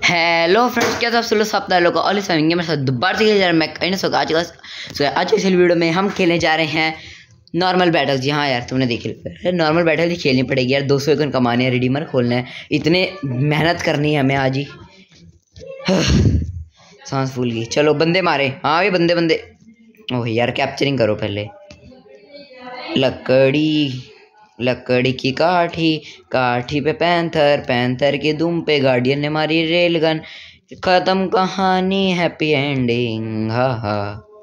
Hello friends, क्या आप लोग सब लोग का ऑल समिंग मेरे साथ दोबारा से खेल मैं कहीं सो आज इस वीडियो में हम खेलने जा रहे हैं नॉर्मल बैटल। जी हाँ यार, तुमने देख लिया नॉर्मल बैटल ही खेलनी पड़ेगी यार। 200 एकन कमाने हैं, रिडीमर खोलने हैं, इतने मेहनत करनी है हमें आज ही। सांस फूल गई। चलो बंदे मारे। हाँ भाई बंदे बंदे। ओह यार, कैप्चरिंग करो पहले। लकड़ी की काठी, काठी पे पैंथर, पैंथर के दुम पे गार्डियन ने मारी रेलगन। खत्म कहानी, हैप्पी एंडिंग। हा हा।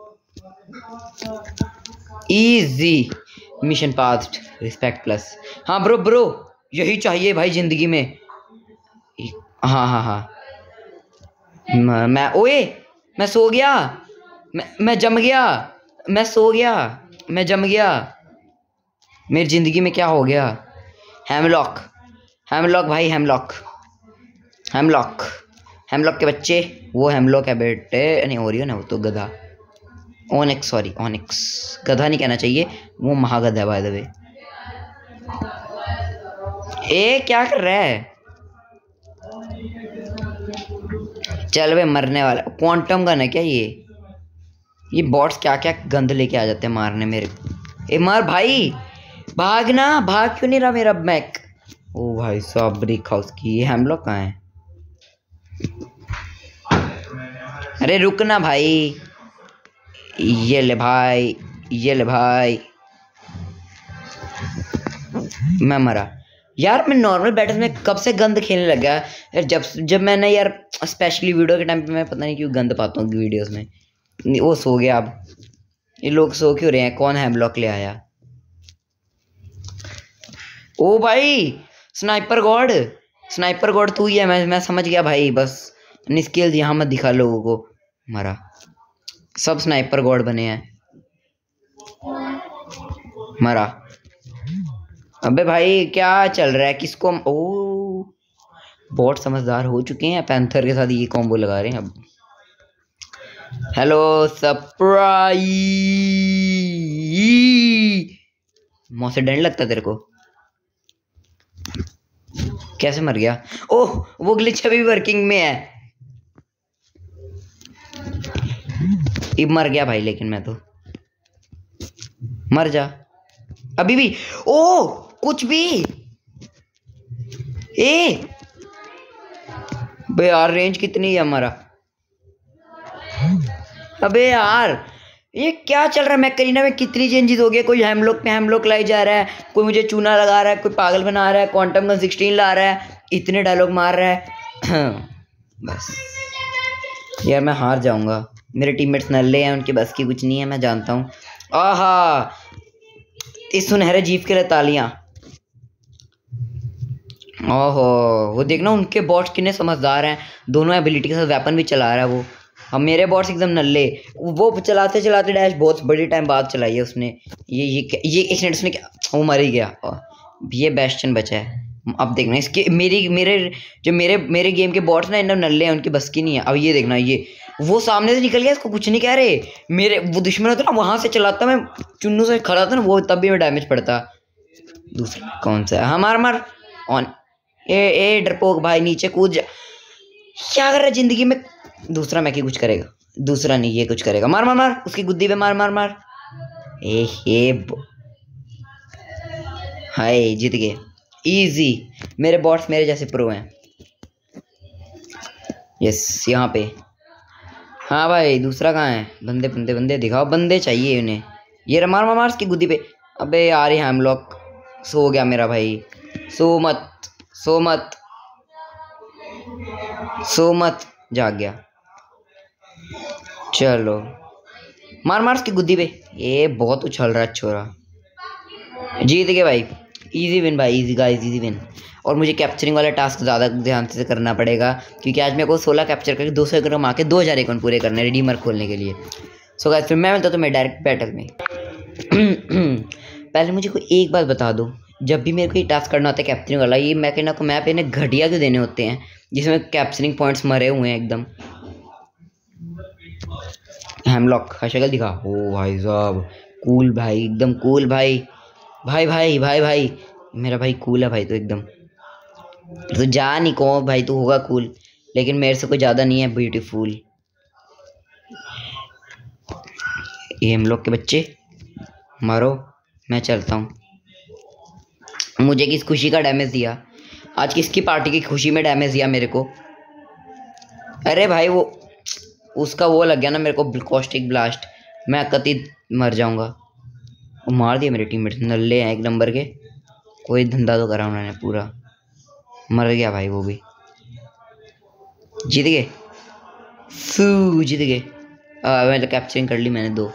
Easy mission passed, respect plus. हाँ ब्रो ब्रो, यही चाहिए भाई जिंदगी में। हाँ हाँ हाँ। मैं ओए, मैं सो गया। मैं जम गया। मैं सो गया। मैं जम गया। मेरी जिंदगी में क्या हो गया? हेमलॉक, हेमलॉक भाई, हेमलॉक, हेमलॉक, हेमलॉक के बच्चे। वो हेमलॉक है बेटे, नहीं ओरियन है वो तो गधा। ओनिक्स, सॉरी ओनिक्स, गधा नहीं कहना चाहिए, वो महागधा है बाय द वे। ए क्या कर रहा है? चल वे, मरने वाला। क्वांटम गन है क्या ये बॉट्स क्या क्या गंद लेके आ जाते हैं मारने मेरे। ए मार भाई, भागना। भाग क्यों नहीं रहा मेरा मैक? ओ भाई साहब, ब्रिक हाउस की। ये हेमलॉक कहाँ है? अरे रुकना भाई। ये ले भाई, ये ले भाई। मैं मरा यार। मैं नॉर्मल बैटल में कब से गंद खेलने लगा यार। जब मैंने यार स्पेशली वीडियो के टाइम पे, मैं पता नहीं क्यों गंद पाता हूँ वीडियोस में। वो सो गया। अब ये लोग सो क्यों रहे हैं? कौन हेमलॉक ले आया? ओ भाई, स्नाइपर गॉड, स्नाइपर गॉड तू ही है। मैं समझ गया भाई। बस स्किल्स यहाँ मत दिखा लोगों को। मरा। सब स्नाइपर गॉड बने हैं। मरा। अबे भाई क्या चल रहा है? किसको? ओ बॉट समझदार हो चुके हैं, पैंथर के साथ ये कॉम्बो लगा रहे हैं अब। Hello surprise. मौत से डर लगता तेरे को? कैसे मर गया? ओह, वो ग्लिच अभी वर्किंग में है। अब मर गया भाई, लेकिन मैं तो मर जा अभी भी। ओ कुछ भी। ए बे यार, रेंज कितनी है हमारा? अबे यार, ये क्या चल रहा है? मैं करीना में कितनी चेंजेस हो गए। कोई हेमलॉक पे हेमलॉक लाई जा रहा है, कोई मुझे चूना लगा रहा है, कोई पागल बना रहा है, क्वांटम गन 16 ला रहा है, इतने डायलॉग मार रहा है। बस यार, मैं हार जाऊंगा। मेरे टीममेट्स नल्ले हैं, उनके बस की कुछ नहीं है, मैं जानता हूँ। आहा, इस सुनहरे जीव के लिए तालियां। ओहो, वो देखना उनके बॉट्स कितने समझदार हैं। दोनों एबिलिटी के साथ वेपन भी चला रहा है वो। हम मेरे बॉट्स एकदम नल्ले। वो चलाते चलाते डैश बहुत बड़ी टाइम बाद चलाई है उसने। ये एक मिनट उसने क्या, वो मर ही गया। ये बेस्टन बचा है। अब देखना इसके, मेरे गेम के बॉट्स ना एकदम नल्ले हैं, उनकी बस की नहीं है। अब ये देखना, ये वो सामने से निकल गया, इसको कुछ नहीं कह रहे। मेरे वो दुश्मन होता ना, वहां से चलाता मैं, चुन्नू से खड़ा था ना वो, तब भी मैं डैमेज पड़ता। दूसरा कौन सा है? हमार मार ऑन। ए डरपोक भाई, नीचे कूद जा। क्या कर रहा है जिंदगी में? दूसरा मैं कुछ करेगा? दूसरा नहीं, ये कुछ करेगा। मार मार मार उसकी गुद्दी पे, मार मार मार। हाय, जीत गए इजी। मेरे बॉट्स मेरे जैसे प्रो हैं। यस, यहाँ पे। हाँ भाई, दूसरा कहाँ है? बंदे बंदे बंदे दिखाओ, बंदे चाहिए उन्हें। ये मार मार मार उसकी गुद्दी पे। अबे यार, ये हेमलॉक सो गया मेरा भाई। सो मत, सो मत, सो मत, जाग गया। चलो मार मार उसकी गुद्दी पे। ये बहुत उछल रहा है छोरा। जीत गए भाई, इजी विन भाई, इजी गाइस, इजी विन। और मुझे कैप्चरिंग वाला टास्क ज़्यादा ध्यान से करना पड़ेगा, क्योंकि आज मेरे को 16 कैप्चर करके 200 एकड़ कमा के 2000 एकड़ पूरे करने, रिडीमर खोलने के लिए। सो गाइस, फिर मैं मिलता तो मैं डायरेक्ट बैटल में। पहले मुझे कोई एक बात बता दो, जब भी मेरे को ये टास्क करना होता है कैप्चरिंग वाला, ये मैं कहना को मैप इन्हें घटिया क्यों देने होते हैं, जिसमें कैप्चरिंग पॉइंट्स मरे हुए हैं एकदम। हेमलॉक का शक्ल दिखा। ओ भाई साहब, कूल भाई, एकदम कूल भाई। भाई भाई भाई भाई, मेरा भाई कूल है भाई तो एकदम। तो जा नहीं को भाई, तू होगा कूल, लेकिन मेरे से कोई ज़्यादा नहीं है ब्यूटीफुल। ये हम लोग के बच्चे मारो, मैं चलता हूँ। मुझे किस खुशी का डैमेज दिया आज, किसकी पार्टी की खुशी में डैमेज दिया मेरे को। अरे भाई वो उसका वो लग गया ना मेरे को, कॉस्टिक ब्लास्ट। मैं कति मर जाऊंगा। वो मार दिया मेरे टीममेट, नल्ले हैं एक नंबर के। कोई धंधा तो करा उन्होंने पूरा। मर गया भाई वो भी। जीत गए, जीत गए। मैं तो कैप्चरिंग कर ली मैंने 2।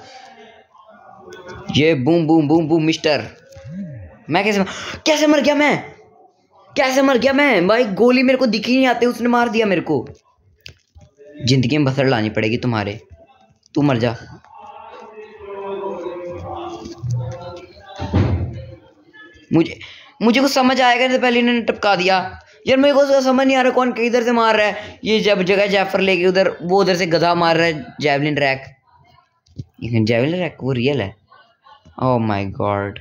ये boom boom boom boom mister. मैं कैसे मर गया मैं, कैसे मर गया मैं भाई। गोली मेरे को दिख ही नहीं आती, उसने मार दिया मेरे को। जिंदगी में बसर लानी पड़ेगी तुम्हारे, तू मर जा। मुझे कुछ समझ आएगा नहीं, पहले इन्होंने टपका दिया यार। मेरे को समझ नहीं आ रहा कौन किधर से मार रहा है। ये जब जगह जैफर लेके उधर, वो उधर से गधा मार रहा है। जैवलिन रैक, जैवलिन रैक वो रियल है। Oh my god.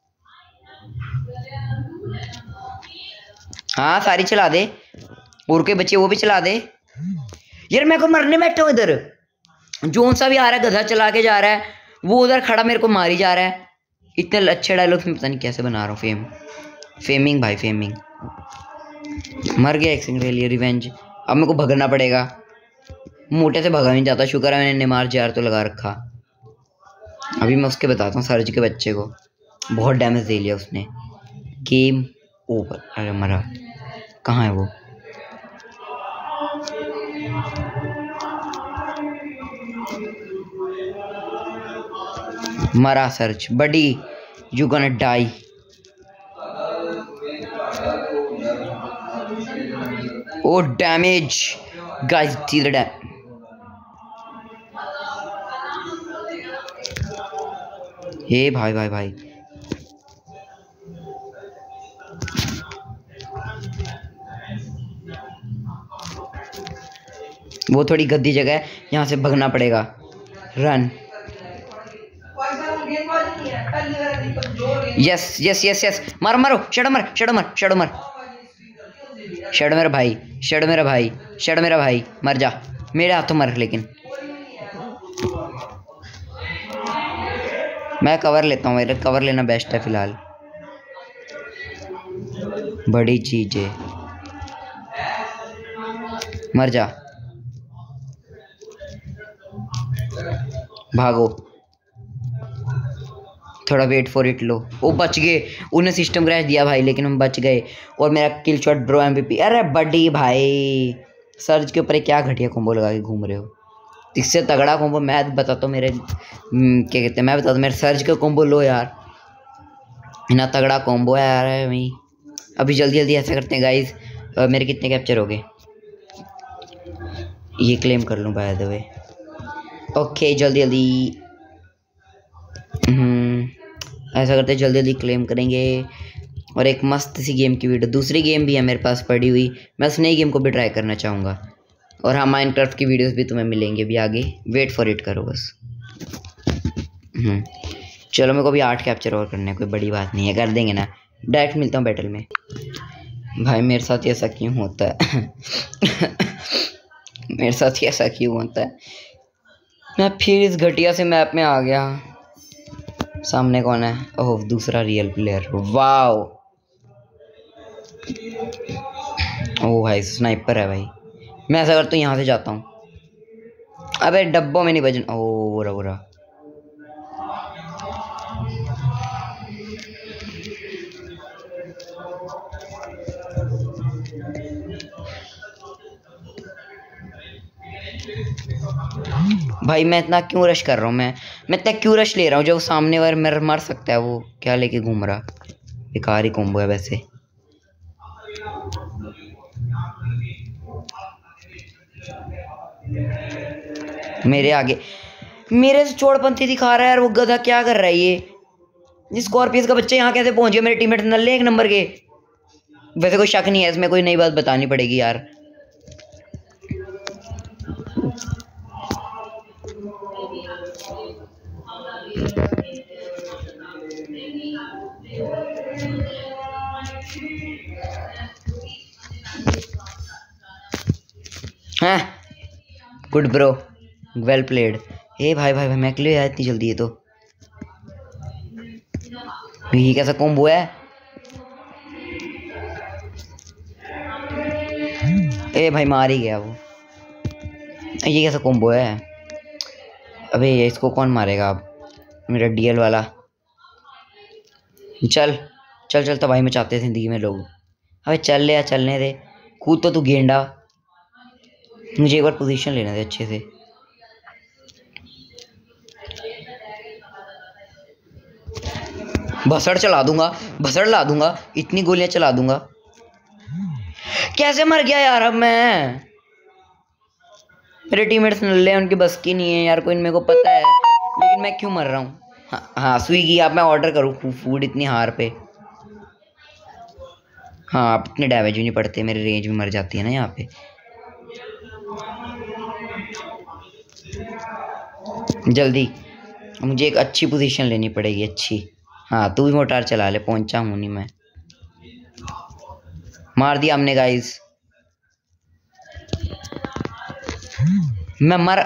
हाँ सारी चला दे, और के बच्चे वो भी चला दे यार। मैं को मरने बैठा हूँ इधर। जोन सा भी आ रहा है, गधा चला के जा रहा है। वो उधर खड़ा मेरे को मारी जा रहा है। इतने अच्छे डायलॉग्स में पता नहीं कैसे बना रहा हूँ। फेमिंग भाई, फेमिंग। मर गया एक सिंगल लिए रिवेंज। अब मेरे को भगना पड़ेगा, मोटे से भगा नहीं जाता। शुक्र है मैंने नेमार जार तो लगा रखा। अभी मैं उसके बताता हूँ, सर्ज के बच्चे को बहुत डैमेज दे लिया उसने। Game over. अरे मरा, कहाँ है वो। मरा search buddy, you gonna die. Oh damage guys, see the dam. Hey भाई भाई भाई, वो थोड़ी गद्दी जगह है, यहाँ से भगना पड़ेगा। Run. Yes yes yes yes, मारो मारो, शैडो मर, शैडो मर, शैडो मर, शैडो मेरा भाई, शैडो मेरा भाई, शैडो मेरा भाई, मर जा मेरे हाथों मर। लेकिन मैं कवर लेता हूँ, मेरे कवर लेना बेस्ट है फिलहाल। बड़ी चीज है, मर जा, भागो, थोड़ा वेट फॉर इट लो। वो बच गए, उन्हें सिस्टम क्रैश दिया भाई, लेकिन हम बच गए। और मेरा किल शॉट ब्रो MVP। अरे बड़ी भाई, सर्ज के ऊपर क्या घटिया कॉम्बो लगा के घूम रहे हो। इससे तगड़ा कॉम्बो मैं बताता हूँ मेरे क्या कहते हैं, मैं बताता हूँ मेरे सर्ज का कॉम्बो लो यार। इतना तगड़ा कॉम्बो है यार वही। अभी जल्दी जल्दी ऐसा करते हैं गाइज। मेरे कितने कैप्चर हो गए, ये क्लेम कर लूँ बाय द वे। ओके जल्दी जल्दी ऐसा करते जल्दी जल्दी क्लेम करेंगे। और एक मस्त सी गेम की वीडियो, दूसरी गेम भी है मेरे पास पड़ी हुई, मैं उस नई गेम को भी ट्राई करना चाहूँगा। और हाँ, माइनक्राफ्ट की वीडियोस भी तुम्हें मिलेंगे भी आगे, वेट फॉर इट करो बस। चलो मेरे को भी 8 कैप्चर और करने, कोई बड़ी बात नहीं है, कर देंगे ना। डायरेक्ट मिलता हूँ बैटल में। भाई मेरे साथ ऐसा क्यों होता है मेरे साथ ही ऐसा क्यों होता है। मैं फिर इस घटिया से मैप में आ गया। सामने कौन है, ओह दूसरा रियल प्लेयर, वाओ। ओह भाई स्नाइपर है भाई। मैं ऐसा करता हूँ यहाँ से जाता हूँ। अबे डब्बों में नहीं बजन, ओह बुरा बुरा। भाई मैं इतना क्यों रश कर रहा हूँ, मैं इतना क्यों रश ले रहा हूँ, जब सामने वाला मेरा मर सकता है। वो क्या लेके घूम रहा, बेकार ही कॉम्बो है वैसे। मेरे आगे मेरे से चोड़पंथी दिखा रहा है यार वो गधा, क्या कर रहा है ये स्कॉर्पियस का बच्चा यहाँ कैसे पहुंच गया। मेरे टीममेट नल्ले एक नंबर के। वैसे कोई शक नहीं है इसमें, कोई नई बात बतानी पड़ेगी यार। हैं। Good bro, well played. ए भाई भाई भाई, मैं के लिए आया इतनी जल्दी है तो ये कैसा कॉम्बो है? ए भाई मार ही गया वो। ये कैसा कॉम्बो है? अबे इसको कौन मारेगा अब? मेरा डीएल वाला। चल चल चल, तबाही में चाहते जिंदगी में लोग। अबे चल ले या चलने दे, कूद तो तू गेंडा। मुझे एक बार पोजीशन लेना दे अच्छे से। भसड़ चला दूंगा, भसड़ ला दूंगा, इतनी गोलियां चला दूंगा। कैसे मर गया यार अब मैं? मेरे टीममेट्स नल्ले हैं, उनकी बस की नहीं है यार, कोई मेरे को पता है, लेकिन मैं क्यों मर रहा हूँ? हाँ हाँ, स्विगी आप मैं ऑर्डर करूँ फूड इतनी हार पे? हाँ, आप इतने डैमेज भी नहीं पड़ते, मेरे रेंज में मर जाती है ना यहाँ पे। जल्दी मुझे एक अच्छी पोजीशन लेनी पड़ेगी, अच्छी। हाँ तू भी मोटार चला ले, पहुंचा हूँ नहीं मैं। मार दिया हमने गाइस। मैं मर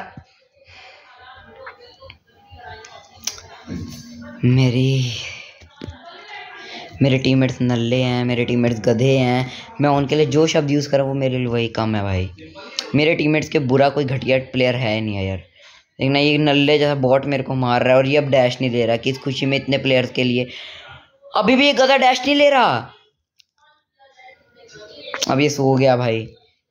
मेरे टीममेट्स नल्ले हैं, मेरे टीममेट्स गधे हैं। मैं उनके लिए जो शब्द यूज़ करूँ वो मेरे लिए वही कम है भाई। मेरे टीममेट्स के बुरा कोई घटिया प्लेयर है नहीं है यार, लेकिन ये नल्ले जैसा बॉट मेरे को मार रहा है और ये अब डैश नहीं ले रहा। किस खुशी में इतने प्लेयर्स के लिए अभी भी ये गधा डैश नहीं ले रहा। अब ये सो गया भाई,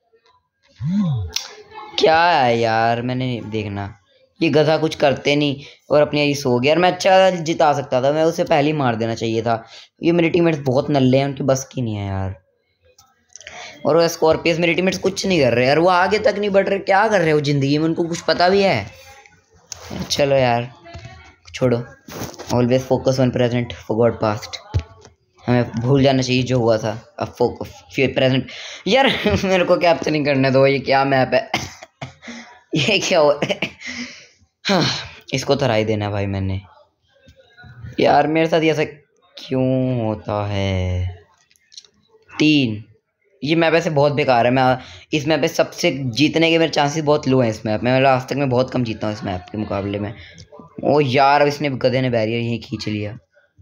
क्या है यार? मैंने देखना, ये गधा कुछ करते नहीं और अपने ये सो गया। यार मैं अच्छा जिता सकता था, मैं उसे पहले ही मार देना चाहिए था। ये मेरे टीममेट्स बहुत नल्ले हैं, उनकी बस की नहीं है यार। और वो स्कॉर्पियस मेरे टीममेट्स कुछ नहीं कर रहे यार, वो आगे तक नहीं बढ़ रहे। क्या कर रहे हो जिंदगी में, उनको कुछ पता भी है? चलो यार छोड़ो, always focus on present, forgot past. हमें भूल जाना चाहिए जो हुआ था, अब प्रेजेंट। यार मेरे को कैप्चरिंग करने दो, ये क्या मैप है? ये क्या हो? हाँ, इसको तो राय देना भाई मैंने। यार मेरे साथ ऐसा क्यों होता है? 3। ये मैप ऐसे बहुत बेकार है। मैं इस मैप पे सबसे जीतने के मेरे चांसेस बहुत लो हैं। इस मैप में मैं आज तक मैं बहुत कम जीता हूँ इस मैप के मुकाबले में। ओ यार, अब इसने गधे ने बैरियर यहीं खींच लिया।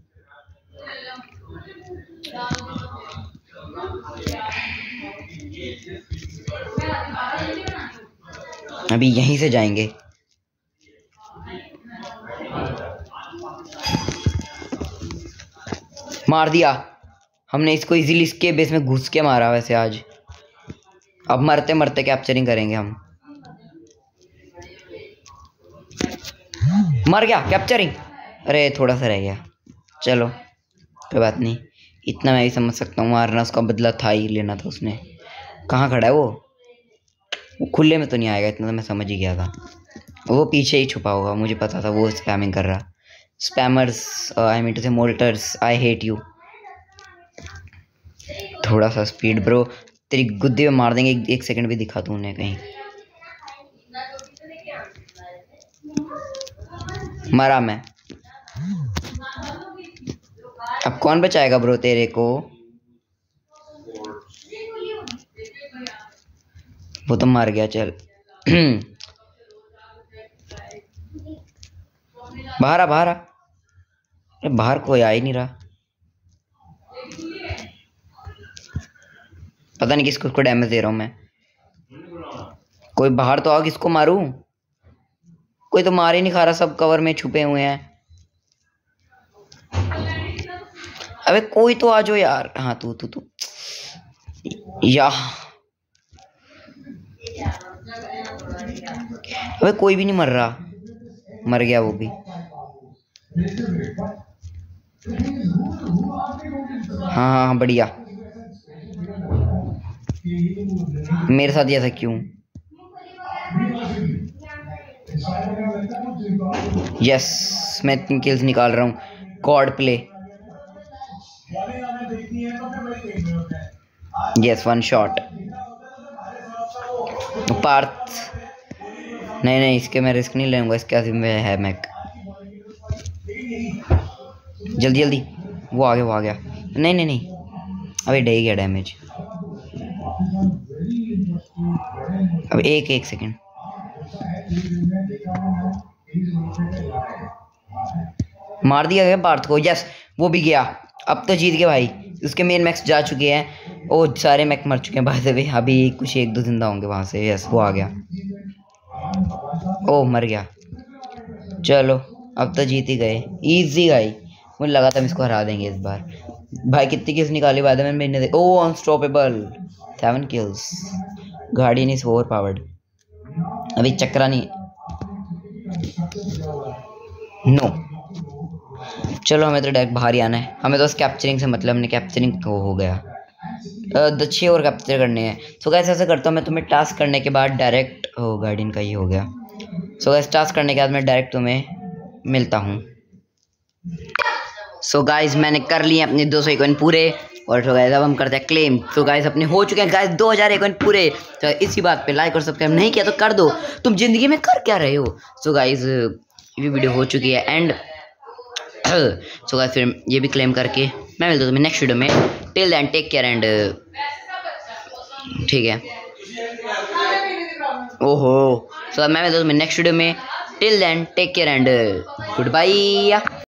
अभी यहीं से जाएंगे। मार दिया हमने इसको इजीली, इसके बेस में घुस के मारा वैसे आज। अब मरते मरते कैप्चरिंग करेंगे हम। मर गया कैप्चरिंग। अरे थोड़ा सा रह गया, चलो कोई बात नहीं, इतना मैं भी समझ सकता हूँ। मारना उसका बदला था ही, लेना था उसने। कहाँ खड़ा है वो खुले में तो नहीं आएगा, इतना तो मैं समझ ही गया था। वो पीछे ही छुपा होगा, मुझे पता था वो स्पैमिंग कर रहा। स्पैमर्स, आई मीन टू से मोल्टर्स, आई हेट यू। थोड़ा सा स्पीड ब्रो, तेरी गुद्दी में मार देंगे। एक सेकंड भी दिखा तू उन्हें कहीं। मरा मैं। अब कौन बचाएगा ब्रो तेरे को? वो तो मर गया। चल बाहर आ, बाहर आ। अरे बाहर कोई आ ही नहीं रहा, पता नहीं किसको डैमेज दे रहा हूँ मैं। कोई बाहर तो आओ, किसको मारूं? कोई तो मार ही नहीं खा रहा, सब कवर में छुपे हुए हैं। अबे कोई तो आ जाओ यार। हाँ तू तू तू या अबे कोई भी नहीं मर रहा। मर गया वो भी। हाँ हाँ हाँ बढ़िया। मेरे साथ ऐसा क्यों? यस, मैं 3 किल्स निकाल रहा हूँ। God play. Yes, 1 shot. Parth नहीं नहीं, इसके मैं रिस्क नहीं लूंगा, इसके आसिम में है मैक। जल्दी जल्दी, वो आ गया वो आ गया। नहीं नहीं नहीं, अबे डे गया डैमेज। अब एक सेकंड, मार दिया गया पार्थ को। यस, वो भी गया। अब तो जीत गए भाई। उसके मेन मैक्स जा चुके हैं। ओ सारे मैक मर चुके हैं बाय द वे। अभी कुछ 1-2 जिंदा होंगे वहां से। यस, वो आ गया। ओ मर गया। चलो अब तो जीत ही गए। इजी भाई, मुझे लगा था हम इसको हरा देंगे इस बार। भाई कितनी किल्स निकाली बाद में मैंने। ओ unstoppable 7 kills. Guardian is overpowered. अभी चक्रा नहीं। नो, चलो हमें तो डायरेक्ट बाहर ही आना है। हमें तो बस कैप्चरिंग से मतलब, हमने कैप्चरिंग को हो गया। 6 और कैप्चर करने हैं। सो गाइस ऐसा करता हूँ मैं, तुम्हें टास्क करने के बाद डायरेक्ट, हो गार्डियन का ही हो गया। सो गाइस टास्क करने के बाद मैं डायरेक्ट तुम्हें मिलता हूँ। सो गाइस मैंने कर लिए अपने 200 कॉइन पूरे। और तो गाइस अब हम करते हैं क्लेम। तो गाइस अपने हो चुके हैं गाइस 2000 कॉइन पूरे। तो इसी बात पे लाइक और सब्सक्राइब नहीं किया तो कर दो। तुम जिंदगी में कर क्या रहे हो। सो गाइस ये वीडियो हो चुकी है एंड। सो गाइस फिर ये भी क्लेम करके मैं मिलता हूँ तुम्हें नेक्स्ट वीडियो में। Till then take care and, ठीक है। ओहो, सो मैं मिलता हूँ तुम्हें नेक्स्ट वीडियो में। Till then take care and good bye.